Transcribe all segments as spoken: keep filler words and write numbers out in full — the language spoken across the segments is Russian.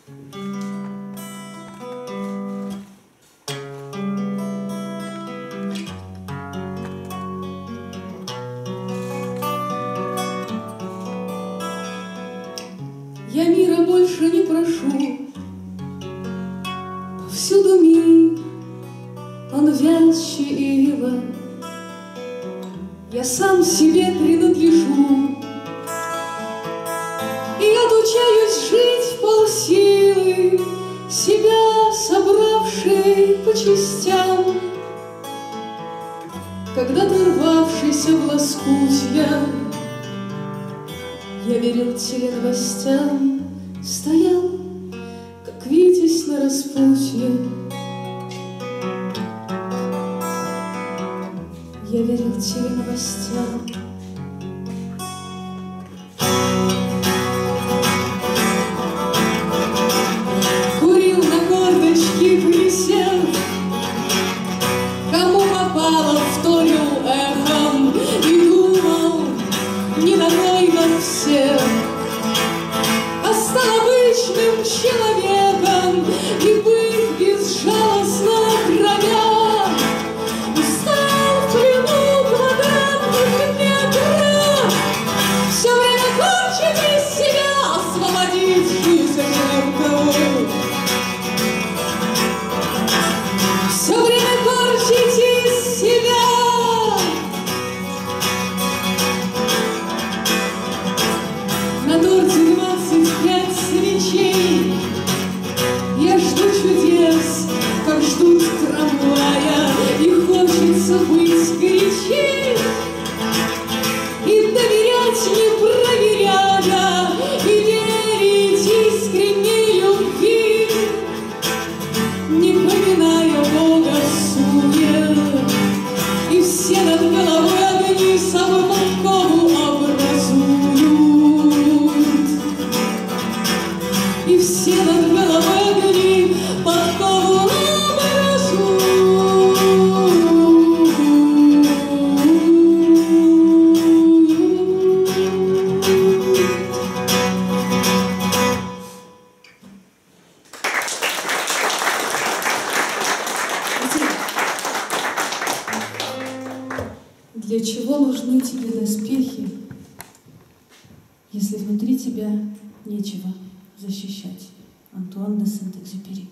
Я мира больше не прошу, повсюду мир, он вязче ива. Я сам себе принадлежу и отучаюсь жить в полсилы, себя собравшей по частям. Когда-то рвавшийся в лоскутья, я верил теленовостям, стоял, как Витязь на распутье. Я верил теленовостям. Курил на корточки, присев, кому попало, вторил эхом и думал, не такой, как все, а стал обычным человеком и быть безжалостно кровя. Устал в плену квадратных метров, все время корчить из себя, освободить жизнь жертву. Все время корчить из себя. На торте двадцать пять свечей. Я жду чудес, как ждут трамвая, и хочется быть горячей и доверять, не проверяя, и верить искренней любви, не поминая Бога в суе. И все над головой огни самую подкову образуют, и все над головой огни подкову образуют. Для чего нужны тебе доспехи, если внутри тебя нечего защищать? Антуан де Сент-Экзюпери.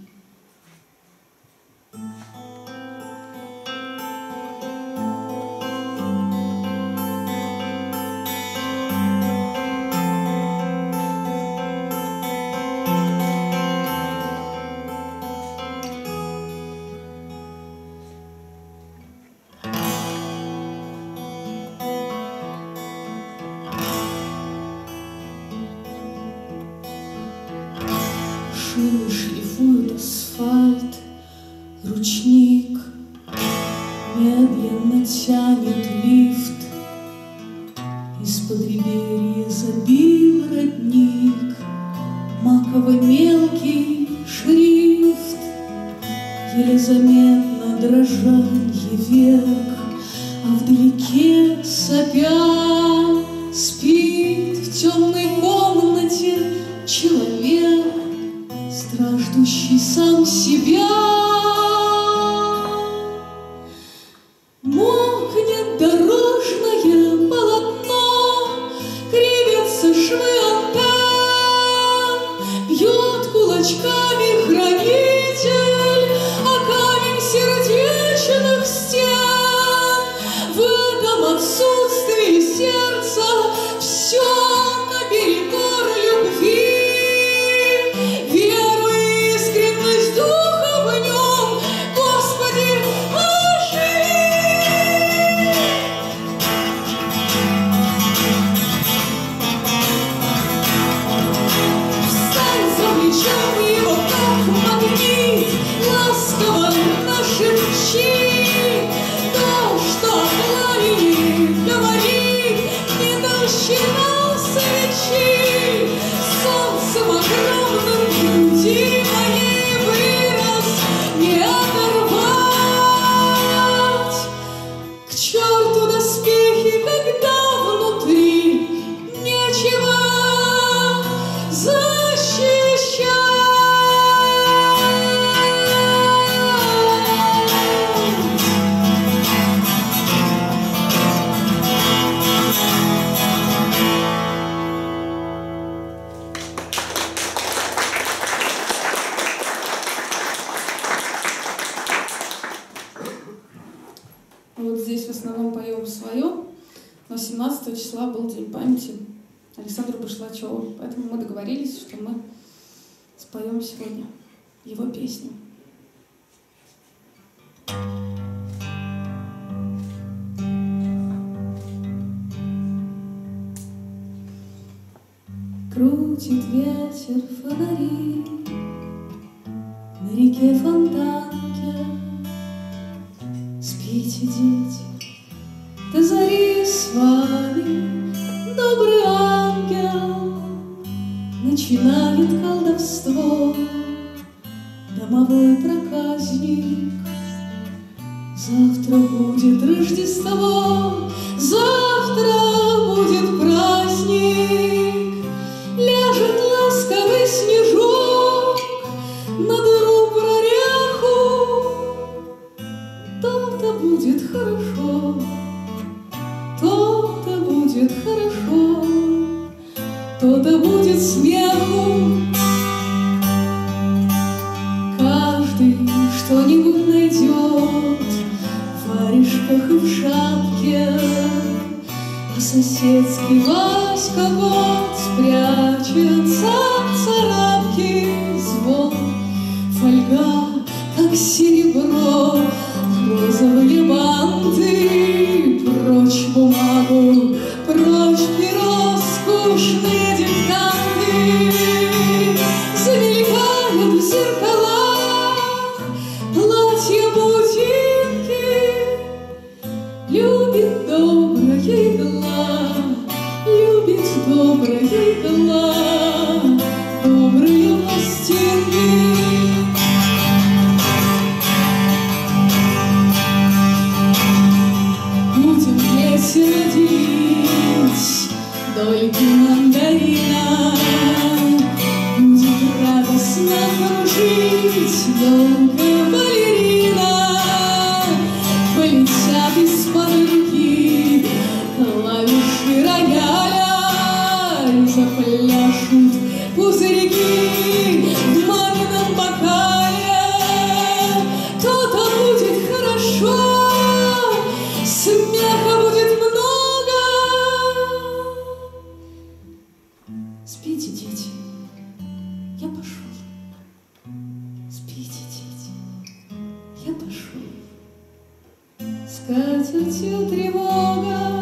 Шины шлифуют асфальт, ручник медленно тянет лифт. Из-под реберья забил родник маковый мелкий шрифт. Еле заметно дрожанье век, а вдалеке сопя спит в темной комнате человек, страждущий сам себя. Мокнет дорожное полотно, кривятся швы антенн, бьет кулачками хранитель о камень сердечных стен. В этом отсутствии сердца все наперекор любви. Его восемнадцатого числа был День памяти Александру Башлачеву, поэтому мы договорились, что мы споем сегодня его песню. Крутит ветер фонари на реке Фонтанке. Спите, дети, до зари с вами добрый ангел начинает колдовство. Домовой проказник, завтра будет Рождество, завтра будет праздник, ляжет ласковый снежок на дыру прореху. То-то будет хорошо, то-то будет хорошо, то-то будет смеху. Каждый что-нибудь найдет в варежках и в шапке, а соседский Васька вот спрячется в царапке. Звон, фольга, как серебро, розовые банты, прочь бумагу, прочь перо, скучные диктанты. Замелькают в зеркалах платья-бутинки, любит добрая игла, любит добрая игла, добрые пластинки. Сердись, дольки мандарина, будет радостно кружить долгая балерина. Полетят из-под руки клавиши рояля, и запляшут пузырьки в мамином бокале. То-то будет хорошо, смеха будет много. Спите, дети, я пошел. Спите, дети, я пошел. Скатертью тревога.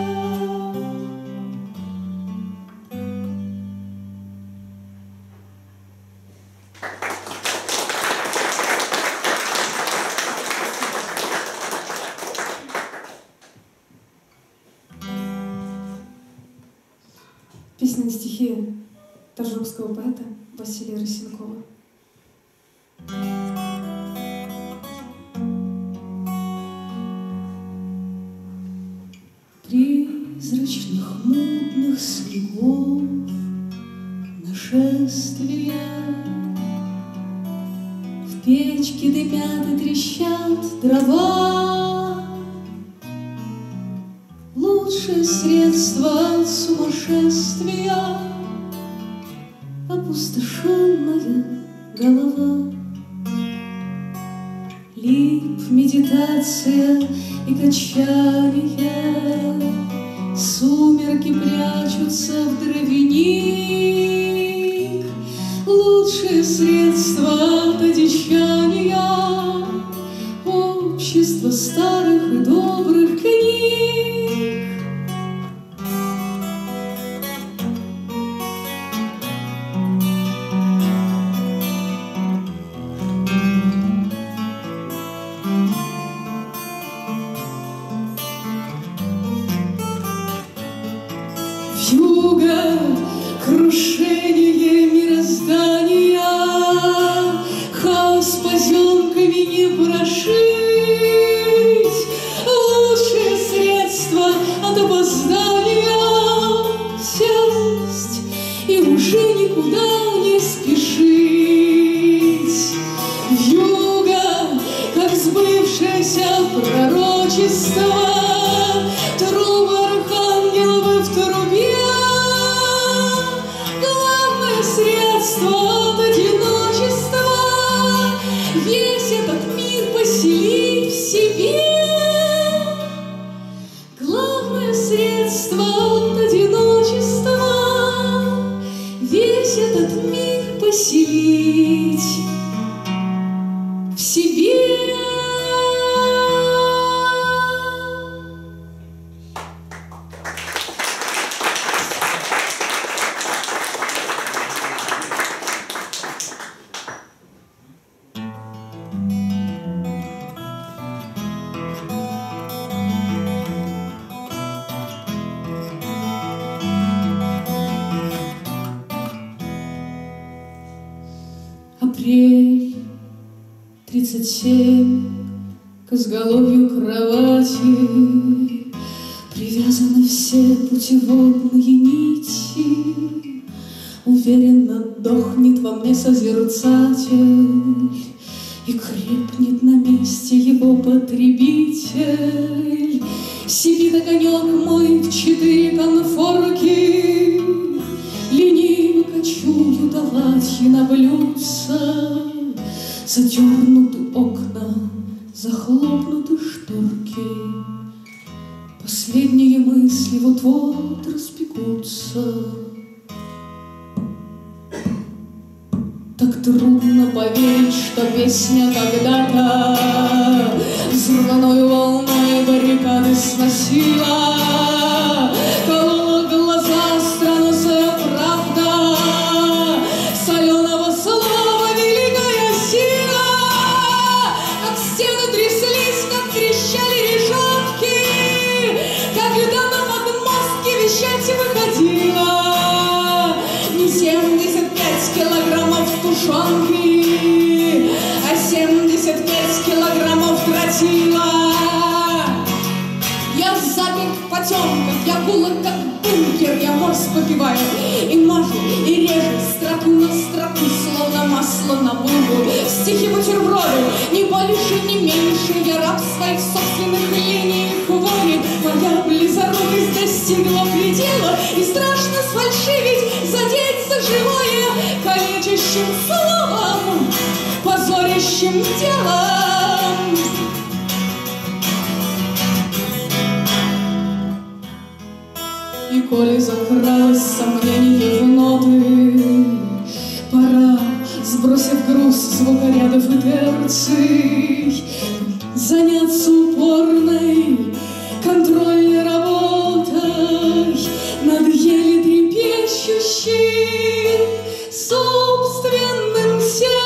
Песня на стихи торжокского поэта Василия Росенкова. Призрачных мутных снегов нашествия, в печке дымят и трещат дрова. Лучшее средство от сумасшествия — опустошенная голова. Лип, медитация и качание, сумерки прячутся в дровяник. Лучшее средство от одичания — общество старых и добрых книг. Вьюга, крушение мироздания, хаос поземками не прошить. Лучшее средство от опоздания — сесть и уже никуда не спешить. Вьюга, как сбывшееся пророчество, трубы архангелов в трубе. Главное средство от одиночества — весь этот мир поселить в себе. Главное средство носить в себе. Апрель, тридцать семь, к изголовью кровати привязаны все путеводные нити. Уверенно дохнет во мне созерцатель, и крепнет на месте его потребитель. Сидит огонек мой в четыре конфорки, лениво кочую до латьи на блюдца. Задернуты окна, захлопнуты шторки, последние мысли вот-вот разбегутся. Так трудно поверить, что песня когда-то взрывной волной баррикады сносила, колола глаза странная правда соленого слова, великая сила. Как стены тряслись, как трещали решетки, когда на подмостке вещать выходила. Не семьдесят пять килограммов тушенки, а семьдесят пять килограммов тротила. Я запер в потемках, я гулок как бункер, я морс попиваю и мажу, и режу строку на строку, словно масло на булгу. Стихи бутерброды, ни больше, ни меньше, я раб своих собственных линий и хвори. Моя близорукость достигла предела, и страшно сфальшивить, задеть за живое калечащим словом, позорящим делом. И коли закралось сомнение в ноты, пора, сбросив груз звукорядов и терций, заняться упорной контрольной работой над еле трепещущим собственным сердцем.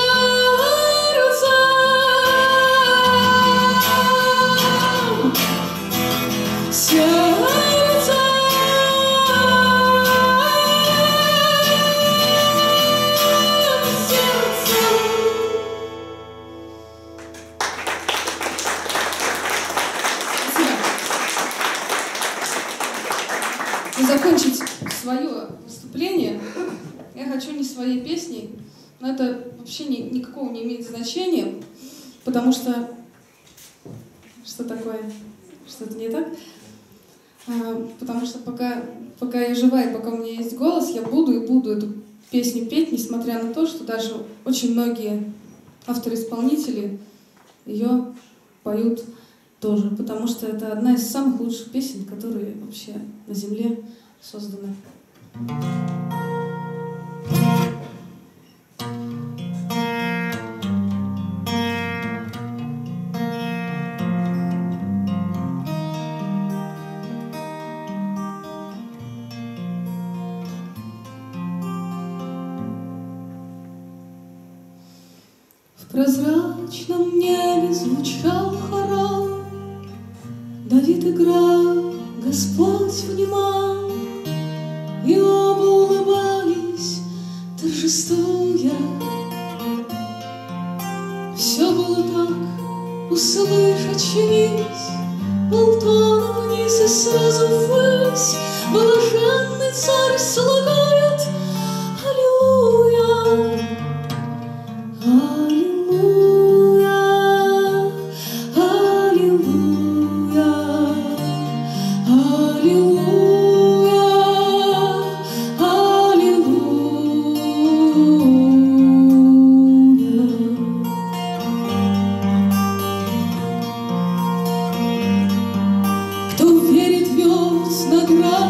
Закончить свое выступление я хочу не своей песней, но это вообще ни, никакого не имеет значения, потому что... Что такое? Что-то не так? А, потому что пока, пока я жива и пока у меня есть голос, я буду и буду эту песню петь, несмотря на то, что даже очень многие авторы-исполнители ее поют тоже, потому что это одна из самых лучших песен, которые вообще на земле созданы. В прозрачном небе звучал хорал, Давид играл, Господь внимал, и оба улыбались, торжествуя. Все было так, услышь, очнись, полтона вниз и сразу ввысь, блаженный царь слагает аллилуйя.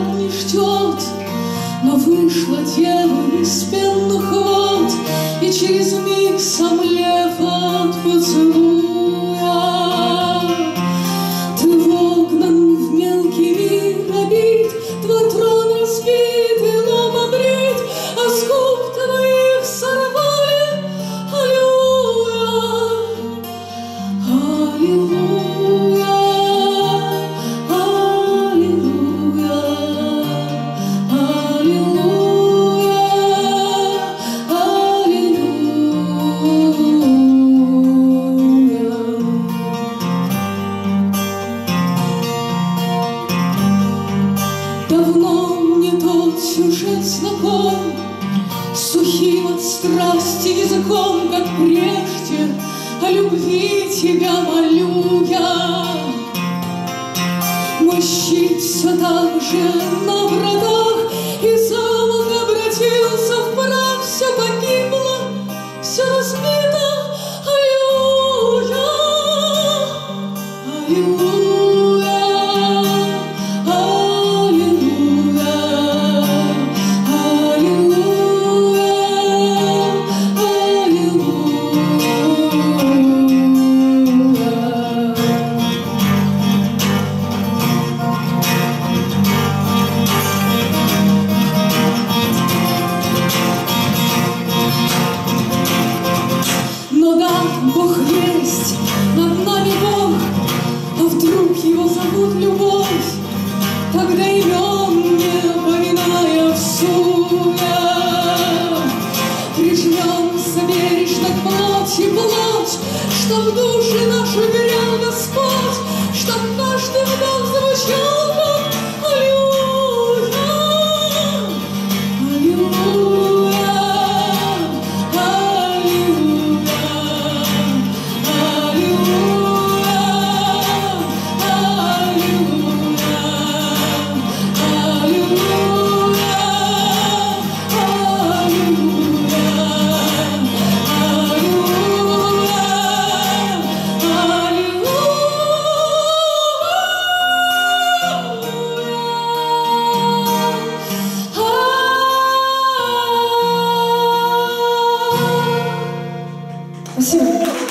Но вышла дева из пенных вод, и через через миг сомлев от поцелуя. Ты вогнан в мелкий мир обид, твой трон разбит и лоб обрит, а с губ твоих сорвали аллилуйя, аллилуйя, аллилуйя, давно мне тот сюжет знаком, сухим от страсти языком, как прежде, о любви тебя молю я. Мой щит все так же на вратах, и замок обратился в прах, все погибло, все разбито, аллилуйя, аллилуйя. Бог есть, над нами Бог, а вдруг его зовут любовь, тогда имен не поминая всуя, прижмемся бережно к плоти плоть, чтоб души наши грел Господь, чтоб каждый вдох звучал как аллилуйя, аллилуйя. Спасибо.